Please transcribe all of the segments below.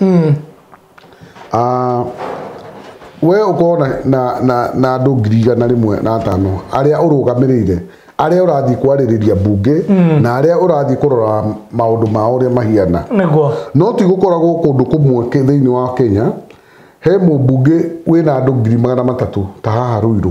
we ukona na andu 1,500 aria urugamirire aria urathi kwaririria bunge na aria urathi kurora maundu ma uria mahiana niguo no ti gukoragwo kundu kumwe thiini wa Kenya he mubunge wina andu 300,000 ta haha Ruiru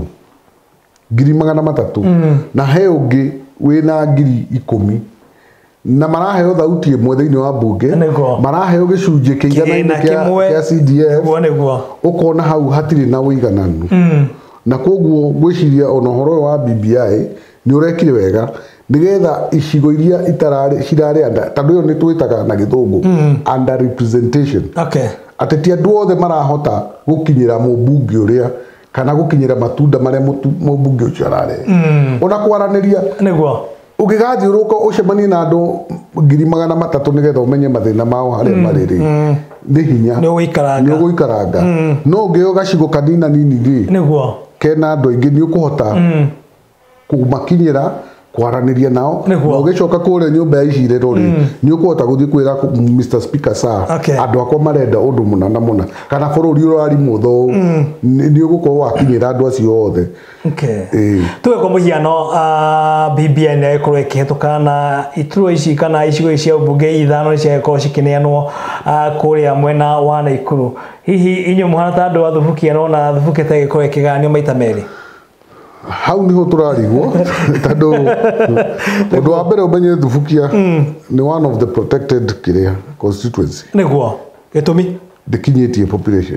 300,000 na he ungi wina 10,000 na maraheo thauti imwe thiini wa bunge maraheo gicunje kiigana kia CDF ukona hau hatiri na uigananu na koguo gwiciria ona horo wa BBI ni urekire wega nigetha icigo iria itarari cirari anda tondu yo ni twitaga na githungu under representation ateti andu othe marahota gukinyira mubunge uria kana gukinyira matunda maria mubunge ucio arare ona kwaraniria niguo ugigathi uruko ucemanie na andu 300,000 nigetha umenye mathina mao haria mariri ni hinya ni uikaranga no ngeo gacigo kanina nini ri niguo kena andu aingi ni ukuhota kumakinyira kwaraniria nao no gicoka kure nyumba ya icirero ri ni ukuhota guthi kwira Mr Speaker sir andu akwa marenda undu munana muna kana bururi urari mutho ni ugukorwo wakinyira andu acio othe tuwe kwa muhiano BBI ni ikorwo ikihituka na ituro ici kana icigo ici cia bunge ithano cia ikorwo cikineanwo kuria mwena wa Naikuru hihi inyu muhana ta andu athubukia no na thubukia ta ikorwo ikiganio maita meri hau niho turarigwo tondu undu wa mbere umenye thubukia ni one of the protected constituency niguo gitumi ndikinyitie population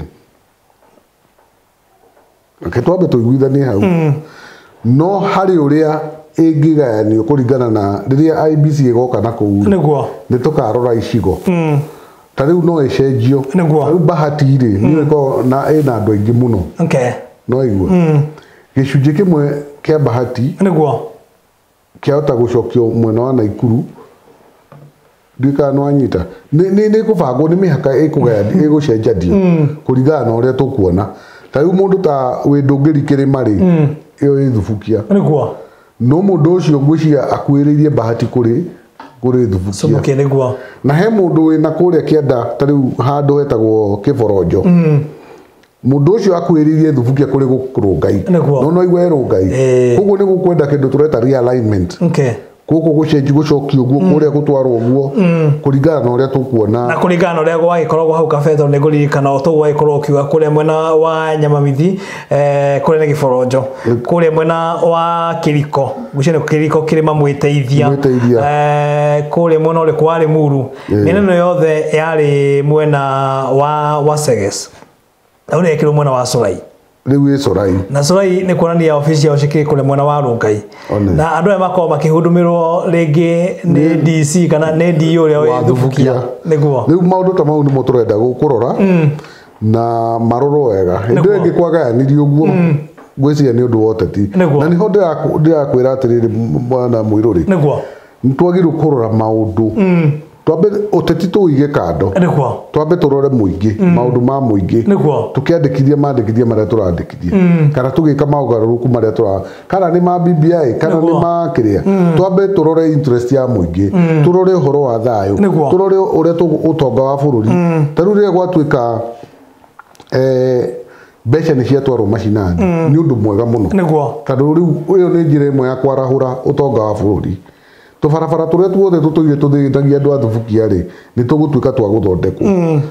aketwabe tuiguithanie hau no hari uria ingigayanio kuringana na riria IBC igoka na kuu niguo ni tukarora icigo tariu no icenjio riu bahati ri ni iko na ina andu aingi muno no igua gicunje kimwe kia bahati niguo kiahota gucokio mwena wa Naikuru ndika no anyita ni kubangwo ni mihaka ikugayani igucenjadio kuringana na uria tukuona tariu mundu ta windungiri kirima ri iyo ithubukia niguo no mundu ucio ngwiciria akuiririe bahati kuri thubukia niguo na he mundu wina kuria kienda tariu handu hetagwo Kiborojo mundu ucio akwiririe thubukia kuri gukurungai no igwe rungai koguo ni gukwenda kindu tureta realignment kuko gucenji gucokio guo kuria gutwarwo guo kuringana na uria tukuona na kuringana na uria gwagikorwo hau kabetho ni guririkana o tuwa ikorwo kiuga kuria mwena wa Nyamamithi kuria ni Kiborojo kuria mwena wa Kiriko gucene Kiriko kirima mwiteithia kuria mwena uri kwa Limuru mineno yothe yari mwena wa Seges uri ekirwo mwena wa Sorai riu Sorai na Sorai ni kuonania ofisi ya ushikiri kule mwena wa Rungai na andu aya makao makihudumirwo ringi ni DC kana ni DO uria withubukia niguo riu maundu ta mau ni mo turenda gukurora na maroro wega ndio ingi kwagayanirio guo gwiciria ni undu woteti na niho ndirakwira atiriri mwana Muiruri niguo ntwagirwo kurora maundu twambe uteti tuige kando twambe turore muingi maundu ma muingi tukiandikithia mandikithia maria turandikithia kana tugika maugaruruku maria tura kana ni ma BBI kana ni ma kiria twambe turore interest ya muingi turore horo wa thayo turore uria utonga wa bururi taru ria gwatuika mbeca ni ciatwarwo macinani ni undu mwega muno tondu riu uyo ni njira imwe ya kwarahura utonga wa bururi tubarabara turia tuothe tutuire tuthithagia andu athubukia ri ni tugutuika twa guthondekwo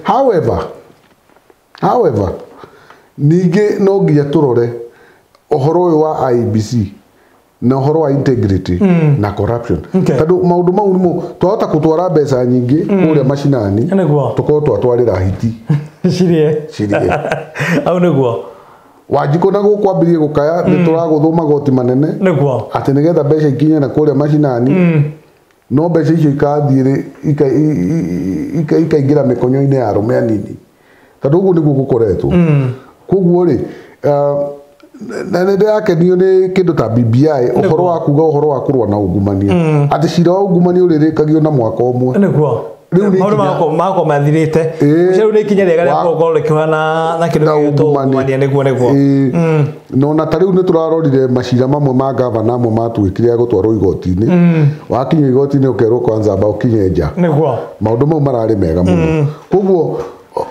however ningi no nginya turore uhoro uyu wa IBC na uhoro wa integrity na corruption tondu maundu mau nimo twahota gutwara mbeca nyingi kuria macinani tukorwo twatwarira hiti cirie au niguo Wanjiko na gukwambirie gukaya ni turaguthuma goti manene niguo ati nigetha mbeca ikinye na kuria macinani no mbeca icio ikathire ikaingira mikonyo-ini ya arume anini tondu uguo niguo gukoretwo koguo ri na nende yakenio ni kindu ta BBI uhoro wa kuga uhoro wa kurwa na ungumania ati cira wa ungumania uririkagio na mwaka umwe niguo maundu mako mathirite ciru ni ikinya riega ria gukorwo rikihana na kindu gitungumania niguo no na tariu ni turarorire macira mamwe ma gavana amwe matwikire ya gutwarwo igoti-ini wakinya igoti-ini ukerwo kwanza ba ukinye nja niguo maundu mau marari mega muno koguo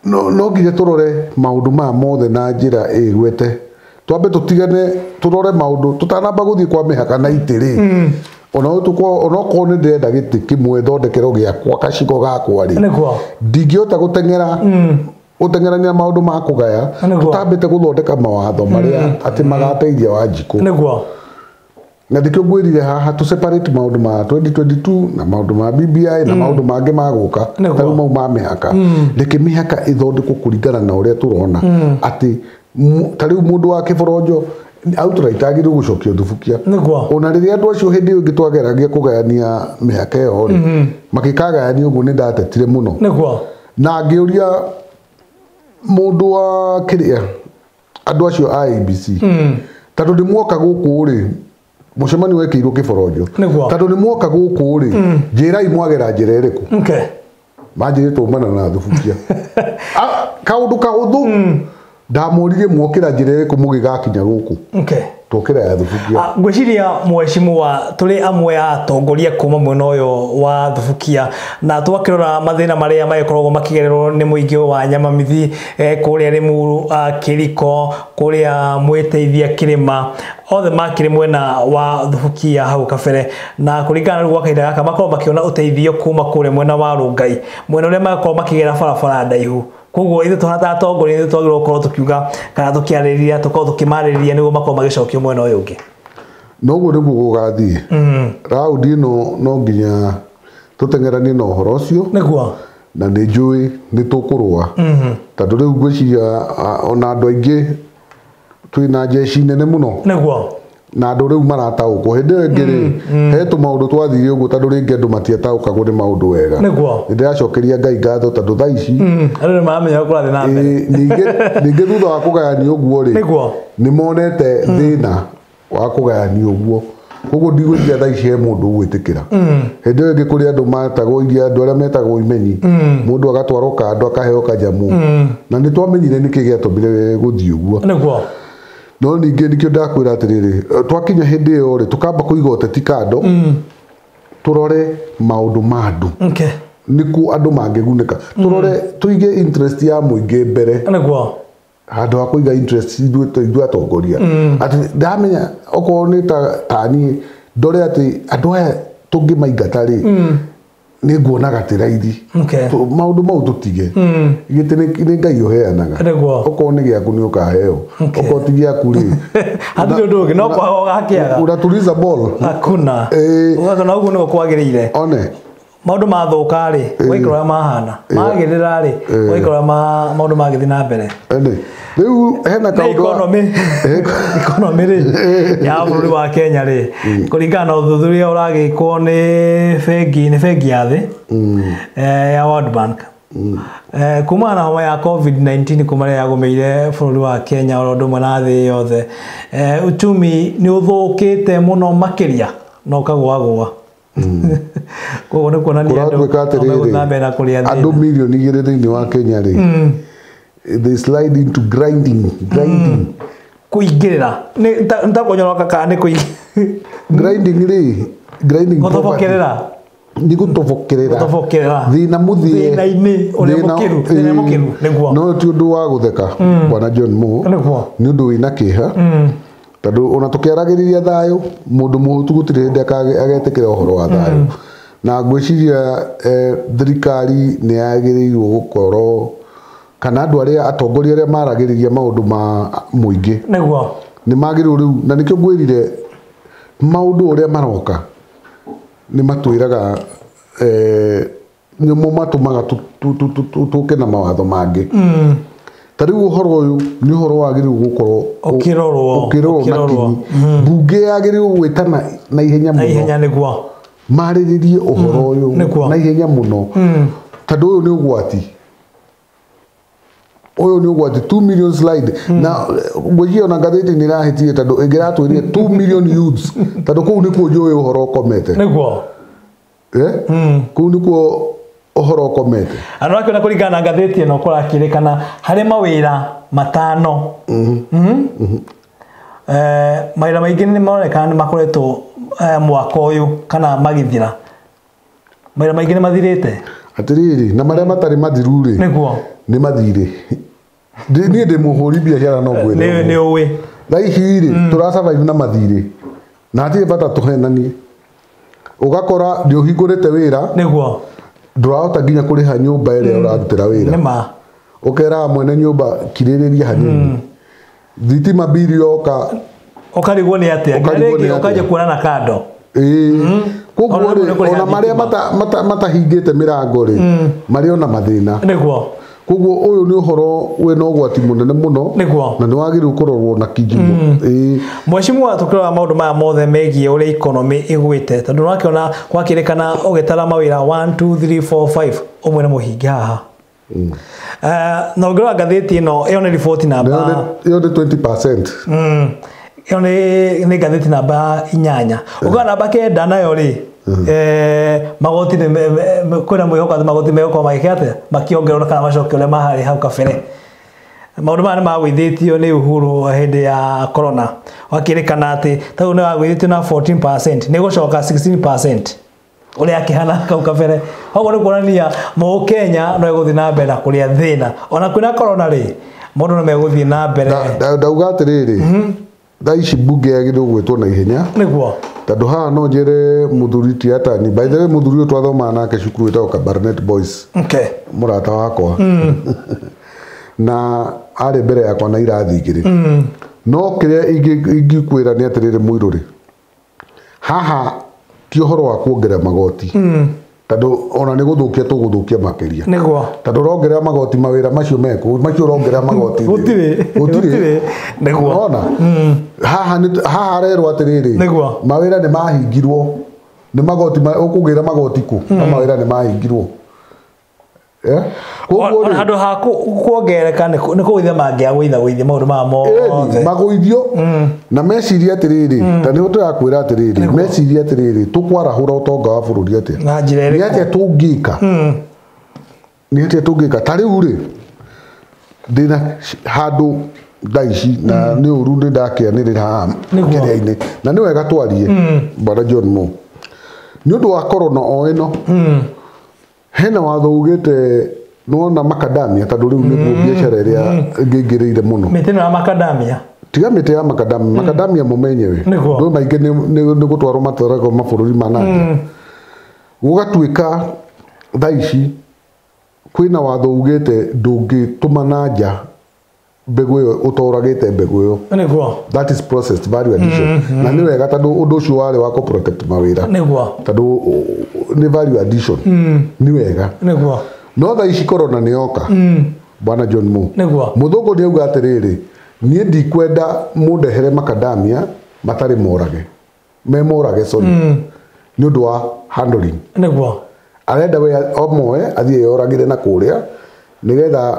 no nginya turore maundu ma mothe na njira igwete twambe tutigane turore maundu tutanamba guthii kwa mihaka na itiri ona ko ne ndenda giti kimwe thondekero giakwa kacigo gakwa ri ndingiota gutengera utengerania maundu ma kugaya tutambite guthondeka mawatho maria ati magateithia Wanjiku na ndikio ngwirire haha tu separate maundu ma 2022 na maundu ma BBI na maundu mangi maguka taru mau ma mihaka ndike mihaka ithondekwo kuringana na uria turona ati tariu mundu wa Kiborojo auturaitangiru gucokio thubukia ona riria andu acio hindi ingi twageragia kugayania mihaka iyo ri makikagayania uguo ni ndatetire muno na ngiuria mundu wa kiria andu acio IEBC tondu ndi mwoka guku ri mucemani wekirwo Kiborojo tondu ni mwoka guku ri njirai mwagera njira iriku manjire tumana na thubukia kaundu kahuthu ndamuririe mwokira njira iriku mugigakinya guku tokira ya thubukia ngwiciria mweshimwa tuli amwe ya atongoria kuma mwena uyu wa thubukia na twakirora mathina maria mayikoragwo makigererwo ni muingi wa Nyamamithi kuria Limuru Kiriko kuria Mwiteithia Kirima othe makiri mwena wa thubukia hau kabere na kuringana na kahinda gaka makorwo makiona uteithio kuma kuria mwena wa Rungai mwena uria makorwo makigera barabara ndaihu koguo ithu tuhata atongoria ithu twagirwo gukorwo tukiuga kana tukiaririria tukorwo tukimariria niguo makorwo magicokio mwena uyu ungi noguo niguo gugathie raundi ino no nginya tutengeranie na uhoro ucio niguo na ni njui ni tukurwa tondu riu ngwiciria ona andu aingi twina jeshi nene muno niguo na andu riu marataukwo hindi ngiri hetu maundu twathire uguo tondu ringi andu matiataukagwo ni maundu wega niguo ndiracokeria Ngai ngatho tondu thaa ici andu mamenya kurathi na mbere ningi thutha wa kugayania uguo ri ni monete thina wa kugayania uguo koguo ndigwithia thaa ici he mundu gwitikira hindi ingi kuri andu matagwo iria andu aria metagwo imenyi mundu agatwarwo kando akaheo kajamu na ni twamenyire niki giatumire guthii uguo niguo no ningi ndikio ndakwira atiriri twakinya hindi iyo ri tukamba kuiga uteti kando turore maundu mandu niku andu mangiguneka turore tuige interest ya muingi mbere niguo handu ha kuiga interest ithu atongoria ati ndamenya okorwo ni tani ndore ati andu aya tungimaingata ri ni nguonaga ti raithi maundu mau tutige giti ni Ngai uheanaga okorwo ni giaku ni ukaheo okorwo ti giaku ri hadi undu ungi no kwa gakiaga unatuliza ball hakuna ugathona uguo niko kwagiriire one maundu mathuka ri waikora mahana magirira ri waikora maundu magithi na mbere riu hena kaundu economy ri ya bururi wa Kenya ri kuringana na uthuthuria uragikwo ni bengi ya thi ya World Bank kuma na homa ya COVID-19 kuma ya gumeire bururi wa Kenya orondo mwana thi yothe uchumi ni uthukite muno makiria no kagwa koguo ni kuonania andu milioni 2 thiini wa Kenya ri they slide into grinding kuingirira ni ntakonyoroka ka ni grinding ri grinding gutobokerera ni gutobokerera thina muthie thina ini uri mukiru niguo no ti undu wa gutheka bwana John Mo ni undu wina kiha tondu ona tukiaragiriria thayo mundu muhutu gutire hindi agetikira uhoro wa thayo na ngwiciria thirikari ni yagiriirwo gukorwo kana andu aria atongoria aria maragiriria maundu ma muingi niguo ni magirirwo riu na nikio ngwirire maundu uria maroka ni matwiraga nyumo matumaga tuke na mawatho mangi tariu uhoro uyu ni uhoro wagirirwo gukorwo ukirorwo na kinyi bunge yagirirwo gwitana na ihenya niguo mariririe uhoro uyu na ihenya muno tondu uyu ni ugwati 2 million slide na ngwiji ona ngatheti ni rahitie tondu ingiratwirire 2 million youths tondu kuu ni kuo njui uhoro ukomete niguo kuu ni kuo uhoro ukomete andu akiona kuringana na ngatheti ino kurakirikana hari mawira matano mawira maingi ni maronekana ni makoretwo mwaka uyu kana magithira mawira maingi ni mathirite atiriri na maria matari mathiru ri niguo nĩ mathirĩ niĩ ndĩ mũhũri biacara no ngwĩre nĩ ũĩ thaa ici rĩ tũrasurvive na mathirĩ na hatirĩ bata tũhenanie ũgakora ndĩũhingũrĩte wĩra nĩguo ndũrahota nginya kũrĩha nyũmba ĩrĩa ũrarutĩra wĩra nĩma ũkeraga mwene nyũmba kirĩrĩria hanini thitima mbiri yoka ũkarigwo nĩ atĩa rĩngĩ ũkaja kuona na kando koguo rĩ ona marĩa matahingĩte mĩrango rĩ marĩ ona mathĩna nĩguo koguo ũyũ nĩ ũhoro wĩna ũgwati mũnene mũno na nĩ wagĩrĩirwo kũrorwo na kinyi Mheshimiwa tukĩrora maũndũ maya mothe megiĩ ũrĩa economy ĩgwĩte tondũ nĩwakĩona gwakĩrĩkana ũgĩtara mawĩra 1 2 3 4 5 ũmwe nĩ mũhinga haha na ũngĩrora ngathĩti ĩno ĩyo nĩ riboti namba ĩyo nĩ 20%. Ĩyo nĩ ngathĩti namba 8 ũkona namba 9 nayo rĩ magoti kwĩna mwĩhoko atĩ magoti megũkorwo magĩkĩate makĩongererwo kana macokio ũrĩa maharĩ hau kabere maũndũ maya nĩ magwĩthĩtio nĩ Uhuru hĩndĩ ya corona wakĩrĩkana atĩ tau nĩ wagwĩthĩtio na 14% nĩ gũcoka 16% ũrĩa akĩhana kau kabere koguo nĩ kuonania Mũkenya no egũthiĩ na mbere na kũrĩa thĩna ona kwĩna corona rĩ mũndũ no megũthiĩ na mbere ndauga atĩrĩrĩ thaa ici mbunge yagĩrĩirwo gwĩtwo na ihenya nĩguo tondũ haha no njĩre mũthuri Tiatani by the way mũthuri ũyũ twathomaga nake cukuru wĩtagwo Kabarnet Boys mũrata wakwa na arĩ mbere yakwa na irathi igĩrĩ no kĩrĩa ingĩkwĩra nĩ atĩrĩrĩ Mũirũ haha ti ũhoro wa kuongerera magoti tondũ ona nĩ gũthũkia tũgũthũkia makĩria nĩguo tondũ ũrongerera magoti mawĩra macio mekũ macio ũrongerera magoti gũtirĩ nĩguo ona haha arerwo atĩrĩrĩ mawĩra nĩ mahingirwo nĩ magoti ũkũgĩra magoti kũ na mawĩra nĩ mahingirwo handũ ha kuongereka nĩ kũgũithia mangĩagũithagũithia maũndũ maya mothe magũithio na meciria atĩrĩrĩ ta nĩ tũrakwĩra atĩrĩrĩ meciria atĩrĩrĩ tũkwarahũra ũtonga wa bũrũri atĩa nĩ atĩa tũngĩka ta rĩu rĩ ndĩna handũ thaa ici na nĩ ũru nĩ ndakĩanĩrĩra haha kĩrĩa-inĩ na nĩ wega twarie Bwana John Mo nĩ ũndũ wa corona o ĩno hena watho ugĩte nona macadamia tondũ rĩu nĩguo biacara ĩrĩa ĩngĩingĩrĩire mũno mĩtĩ ĩno ya macadamia tiga mĩtĩ ya macadamia mũmenyewe ndũ maingĩ nĩ gũtwarwo matwaragwo mabũrũri ma nanja gũgatuĩka thaa ici kwĩna watho ugĩte ndũngĩtũma na nja mbegũ ĩyo ũtoragĩte mbegũ ĩyo that is processed value addition na nĩ wega tondũ ũndũ ũcio warĩ wa protect mawĩra tondũ nĩ value addition nĩ wega no thaa ici corona nĩ yoka Bwana John Mo mũthũngũ nĩ auga atĩrĩrĩ niĩ ndikwenda mũndehere macadamia matarĩ morage memorage sorry nĩ ũndũ wa handling arenda we omoe athiĩ yoragĩre na kũrĩa nĩgetha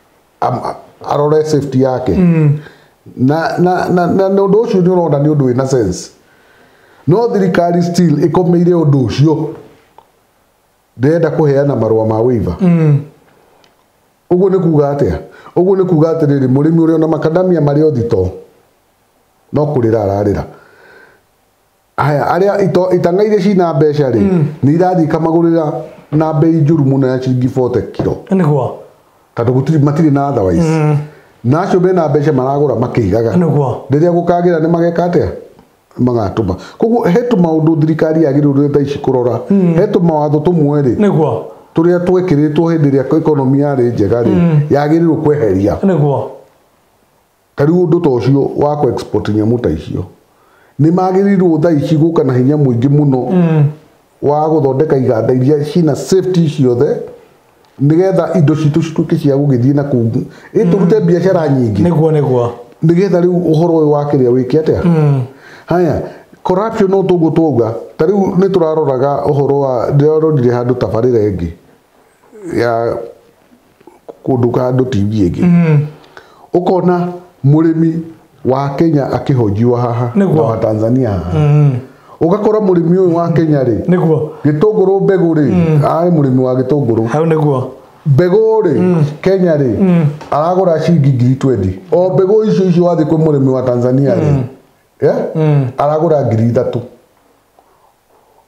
arore safety yake na ũndũ ũcio nĩ ũrona nĩ ũndũ wĩna sense no thirikari still ĩkomeire ũndũ ũcio ndĩrenda kũheana marũa ma waiver ũguo nĩ kuga atĩa ũguo nĩ kuga atĩrĩrĩ mũrĩmi ũrĩa ona macadamia marĩ o thito no kũrĩra ararĩra aya arĩa itanga iria cina mbeca rĩ nĩ irathiĩ kamagũrĩra na bei njũru mũno ya ciringi 40 kilo nĩguo tondũ matirĩ na otherwise na acio mena mbeca maragũra makĩigaga rĩrĩa gũkagĩra nĩ mageka atĩa magatũma koguo hetu maũndũ thirikari yagĩrĩirwo thaa ici kũrora hetu mawatho tũmwe rĩ nĩguo tũrĩa twekĩrĩtwo hĩndĩ ĩrĩa economy yarĩ njega rĩ yagĩrĩirwo kweheria nĩguo tarĩu ũndũ ta ũcio wa ku export nyamũ ta icio nĩ magĩrĩirwo thaa ici gũka na hinya mũingĩ mũno wa gũthondeka iganda iria cina safety ciothe nĩgetha indo citũ cituĩke cia gũgĩthiĩ na kũu ĩtũrute biacara nyingĩ nĩguo nĩgetha rĩu ũhoro ũyũ wa kĩrĩa wĩke atĩa haya corruption no tũguo twauga ta rĩu nĩ tũraroraga ũhoro wa ndĩrarorire handũ tabarĩra ĩngĩ ya kũndũ handũ TV ĩngĩ ũkona mũrĩmi wa Kenya akĩhojio haha na wa Tanzania haha ugakora mũrĩmi ũyũ wa Kenya rĩ nĩguo gĩtũngũrũ mbegũ rĩ arĩ mũrĩmi wa gĩtũngũrũ hau nĩguo mbegũ rĩ Kenya rĩ aragũra ciringi 20 o mbegũ icio wathi kwĩ mũrĩmi wa Tanzania rĩ aragũra 3,000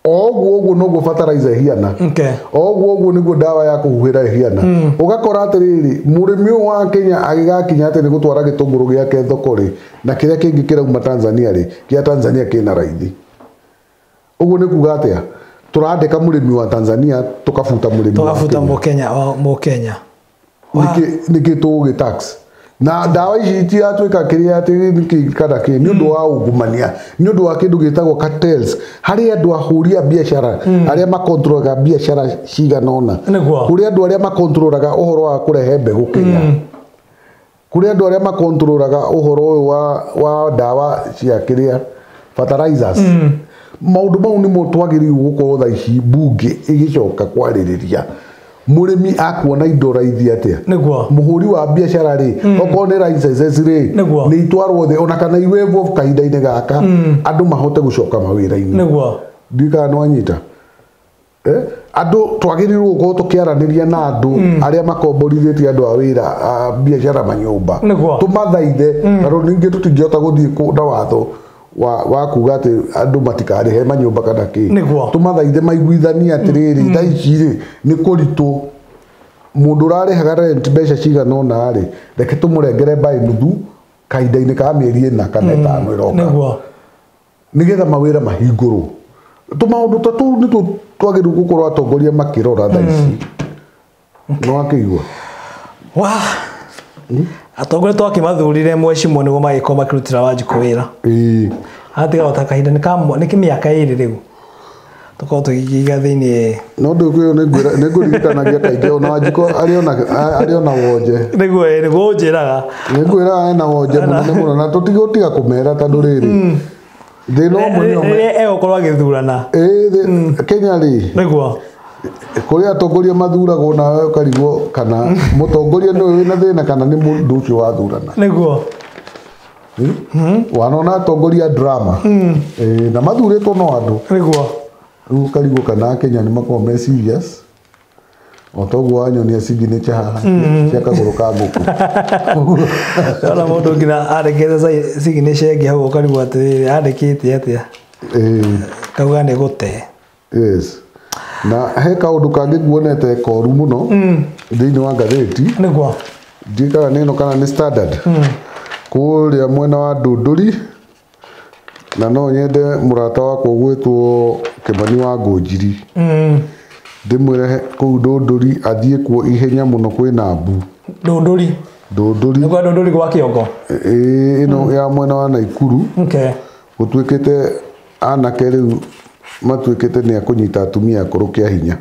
oguo noguo fertilizer hiana oguo niguo dawa ya kuhuhira hiana ugakora atiriri murimi wa Kenya agigakinya ati ni gutwara gitunguru giake thoko ri na kiria kingi kirauma Tanzania ri kia Tanzania kina raithi uguo ni kuga atia turandika murimi wa Tanzania tukafuta murimi mu Kenya niki tugi tax na dawa ici itiatuika kiria ati nikikada ki ni undu wa ugumania ni undu wa kindu gitagwo cartels hari andu ahuria biashara aria makontrolaga biashara ciganona kuri andu aria makontrolaga uhoro wa kurehe mbegu Kenya kuri andu aria makontrolaga uhoro wa dawa cia kiria fertilizers maundu mau ni mutwagiri gukorwo tha ici bunge igicoka kwaririria murimi akuona indo raithi atia muhuri wa biashara ri oko ni licenses ri ni itwarwo the ona kana iwevo kahinda-ini gaka andu mahote gucoka mawira-ini ndika no anyita andu twagirirwo gukorwo tukiaraniria na andu aria makomborithitie andu a wira biashara manyumba tumathaithe taro ningi tutingihota guthii na watho wa kuga ati andu matikarihe manyumba kana ki tumathaithe maiguithania atiriri thaiciri ni kuritu mundu rarihaga rent mbeca ciganona ri reke tumurengere by nuthu kahinda-ini ka mieri 4 kana 5 iroka nigetha mawira mahingurwo tumaundu tatu ni twagiru gukorwo atongoria makirora thaici no akigwa atongoria twakimathurire mwecimu niguo magiko makirutira Wanjiku wira atiga utakahinda ni kimiaka iri riu tukorwo tugigiga thiini no ndukuyo niguririkanagia kaingĩ ona Wanjiku ariona wonje niguo njiraga niguiraga ena wonje munene muno na tutigutiga kumera tondu riri thino mwe egukorwo agithurana Kenya ri niguo kuria atongoria mathuragwo nawe ukarigwo kana mutongoria ni wina thina kana ni mundu ucio wathurana niguo wanona atongoria drama na mathuritwo no andu niguo ukarigwo kana Kenya ni makorwo me serious otoguo wanyonia signature haha cia kaguru ka nguku ona mundu ngina arekete signature ingi hau ukarigwo ati andikite atia kauga ni gute yes na he kaundu kangi kuonete koru muno thiini wa gatheti niguo ndikaga nino kana ni Standard kuria mwena wa Ndunduri na no nyende murata wakwa gwitwo Kimani wa Ngunjiri ndimwire kuu Ndunduri athie kuo ihenya muno kwina mbu Ndunduri niguo Ndunduri gwa Kiongo ino ya mwena wa Naikuru gutwikite anake riu matwikite ni akunyita atumia akuru kia hinya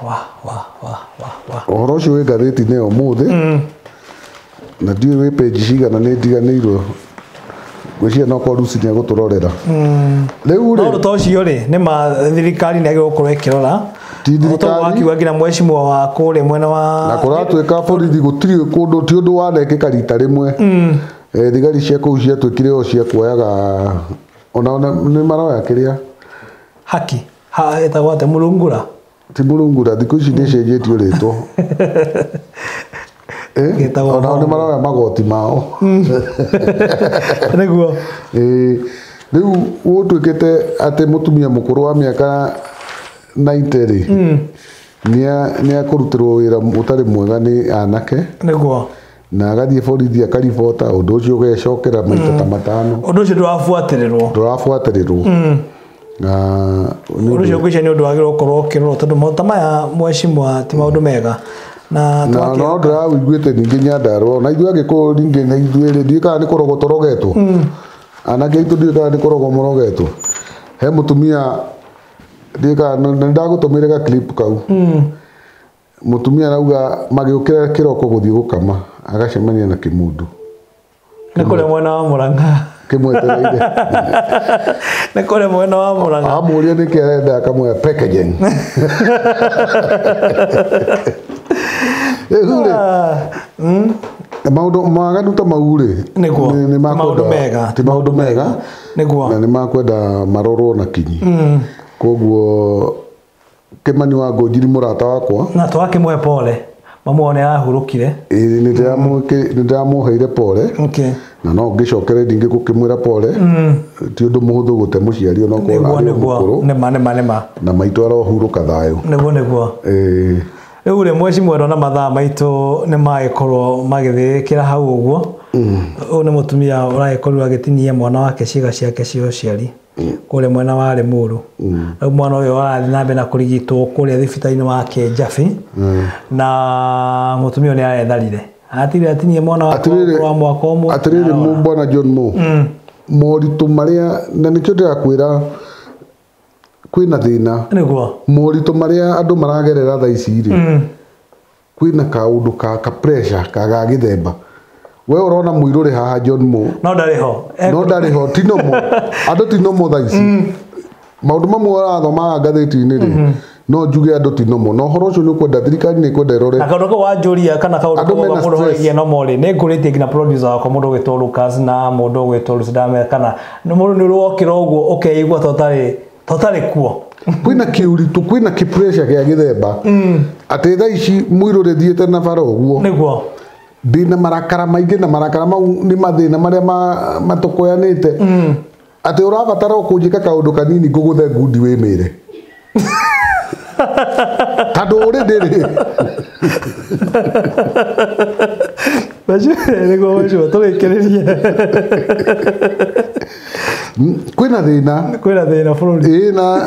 ohoro ucio wi gatheti-ini umuthi na ndiu wi page cigana ni ndiganirwo gwiciria no ko ruci ni aguturorera riu ri no tocio ri ni ma thirikari ni agigukorwo ikirora thirikari wakiuga nginya mwecimu wa kure mwena wa na kuratwika borithi gutiri kundu ti undu wanekika rita rimwe thigari cia kuu ciatwikire o cia kuoyaga ona ni maroya kiria haki etagwo ate Mulungura ti Mulungura thiku ici ni cenjetio ritwo ona ni maroya magoti mao niguo riu gutwikite ati mutumia mukuru wa miaka 90 ri ni akurutirwo wira utari mwega ni anake niguo na agathie borithi akaribota undu ucio ugecokera maita ta matano undu ucio ndurabuatirirwo undu ucio ngwicia ni undu wagirwo gukorwo ukirorwo tondu maundu maya mwecimu ti maundu mega na no ndiraiguite ningi Nyandarua na ithuĩ Agĩkũyũ ningi na ithuĩ rĩ ndiũĩ kana nĩ kũrogo tũrogetwo anake aitũ ndiũĩ kana nĩ kũrogo mũrogetwo he mũtumia ndiũĩ kana nĩ ndagũtũmĩire ga clip kau mũtumia arauga magĩũkĩra kĩroko gũthiĩ gũkama agacemania na kĩmundu nĩ kũrĩa mwena wa Mũrang'a kĩmwetereire nĩ kũrĩa mwena wa Mũrang'a amũria nĩkĩ arenda akamwĩra packaging maundu maganu ta mau ri ni maundu mega ti maundu mega niguo na ni makwenda marorwo na kinyi koguo Kimani wa Ngunjiri murata wakwa na twakimwe pole mamuone ahurukire ni ndamuheire pole na no ngicokere ndingi gukimwira pole ti undu muhuthu gute muciari ona ko nema na maitå arohuruka thayo niguo riu ri mweci mwero na mathaa maitu ni magikorwo magithikira hau uguo u ni mutumia uragikorwo agitinia mwana wake ciiga ciake cia uciari kule mwena wa Limuru riu mwana uyu arathi na mbere na kurigitwo kuria thibitari-ini wa Kijabi na mutumia ni aretharire atire atinie mwana wake wa mwaka umwe atirire mbona John Mo moritu maria na nikio ndirakwira kwina thina niguo moritu maria andu maragerera tha ici ri kwina kaundu ka pressure ka githemba we urona muiruri haha John Mo no ndariho tinomo andu tinomo tha ici maundu mamwe arathoma ngatheti-ini ri no njuge andu tinomo no horo ucio ni kwenda thirikari ni kwenda irore na kaundu wa njuria kana kaundu wa mundu hoigie no mori ni nguritie ngina producer wakwa mundu gwitwo Lucas na mundu gwitwo Lucidame kana ni mundu ni ruokira uguo ukeigua totari kuo kwina kiuritu kwina ki pressure kia githemba ati tha ici muiruri thiete na bara uguo niguo ndina marakara maingi na marakara mau ni mathina maria matukoyanite ati urabatara kunjika kaundu kanini nguguthe ngundi wimire tando uri ndiri niguo turikirerie kwina thina bururi na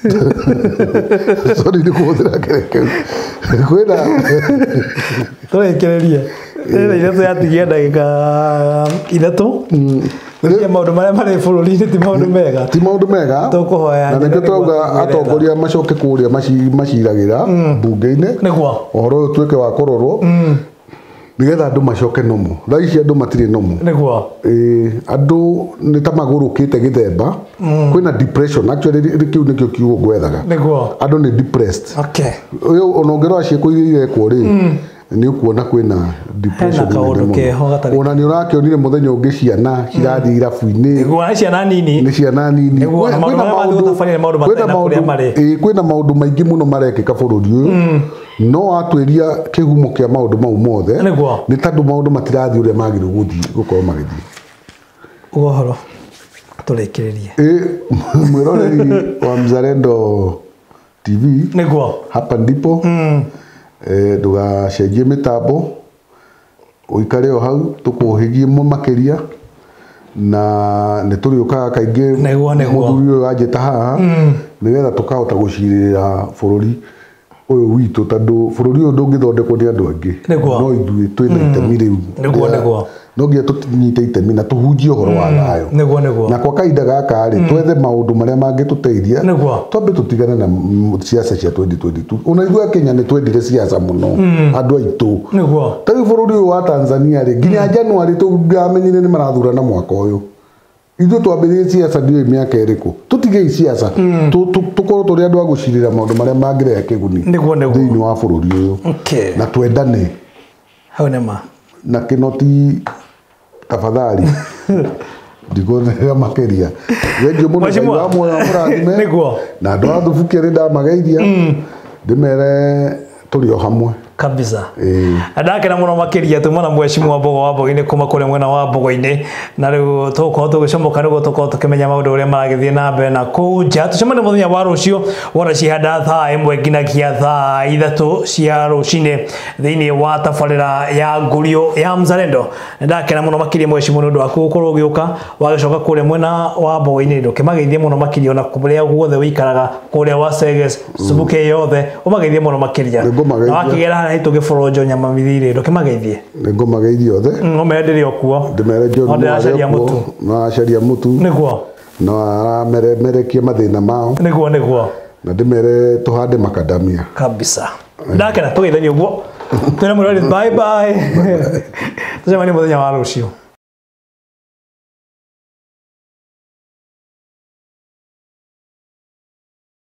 sorry ni kuthira kereke kwina turikirerie ira yatigia ndagika ithatu Ndio maundu maria mari bururi-ini ti maundu mega tukuhoya na nikio twauga atongoria macoke kuria maciragira bunge-ini niguo uhoro uyu tuike wa kurorwo nigetha andu macoke nomo tha ici andu matire nomo niguo andu ni ta magurukite githemba kwina depression actually kiu nikio kiugo gwethaga niguo andu ni depressed uyu ona ngero ciiko iria ikwo ri ni ukuona kwina depression ona ni urakionire muthenya ungi ciana cirathi irabu-ini ni ciana nini kwina maundu maingi muno marekika bururi uyu no atwiria kihumo kia maundu mau mothe ni tandu maundu matirathi uria magiru gukorwo magithii uhoro turikiririe mwiroreri wa Mzalendo TV niguo hapa ndipo ndugacenjie mitambo uikare o hau tukuhigie mo makiria na ni turiukaga kaingi muthuri uyu anjita haha nigetha tukahota gucirira bururi uyu witu tandu bururi uyu ndungithondekwo ni andu angi no ithui twina itemi riu no ngia tutinyite itemi na tuhunjie uhoro wa thayo na kwa kainda gaka ri twethe maundu maria mangituteithia twambe tutigane na siasa cia 2022 unaigua Kenya ni twendire siasa muno andu aitu tayu bururi wa Tanzania ri nginya January tungamenyire ni marathurana mwaka uyu ithu twambirie siasa ndio miaka iriku tutige siasa tukorwo turi andu agucirira maundu maria mangirehe kiguni thiini wa bururi uyu na twendane hau nema na kinoti tafadhali ndigonera makeria wengi muno wa murathime na andu a thubukia ri ndamageithia ndimere turi o hamwe kabisa ndakena muno makiria tumana mweshimwa Mbogo wa Mbogo-ini kuma kule mwena wa Mbogo-ini na riu tukorwo tugicomoka nigo tukorwo tukimenya maundu uria maragithie na mbere na kuja tucemane muthenya wa rucio wona cihanda thaa imwe nginyagia thaa ithatu cia rucini thiini wa tabarira ya ngurio ya Mzalendo ndakena muno makiria mweshimwa nundu waku gukorwo ugiuka wagicoka kule mwena wa Mbogo-ini ndukimageithie muno makiria ona kuria guothe wikaraga kuria wa Seges subuke yothe umageithie muno makiria na wakigera hara ituge forojo nyama mithiri ndukimageithie ngumageithie othe no mendire okuo ndimere John na sharia mutu niguo na arameremerekie mathina mao niguo na ndimere tuhande makadamia kabisa ndakena tugeithanie uguo twina mwirori bye bye tucemanie muthenya wa rucio.